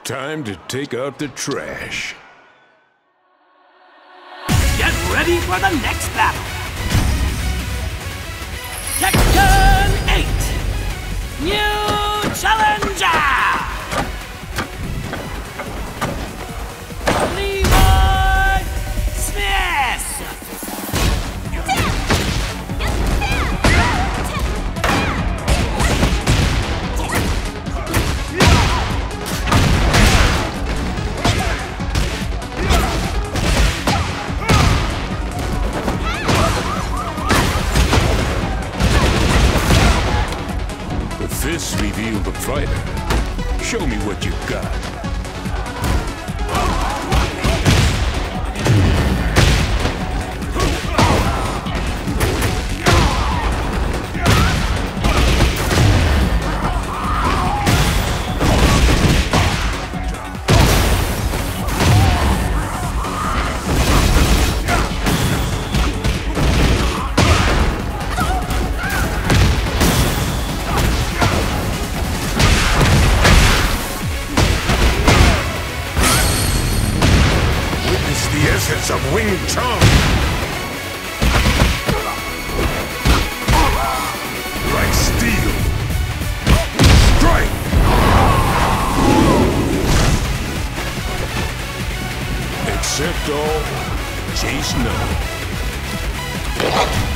Time to take out the trash. Get ready for the next battle! Tekken 8! New Challenger! Levi Smith! The fists reveal the fighter. Show me what you got. The essence of Wing Chun! Like steel! Strike! Accept all, chase none.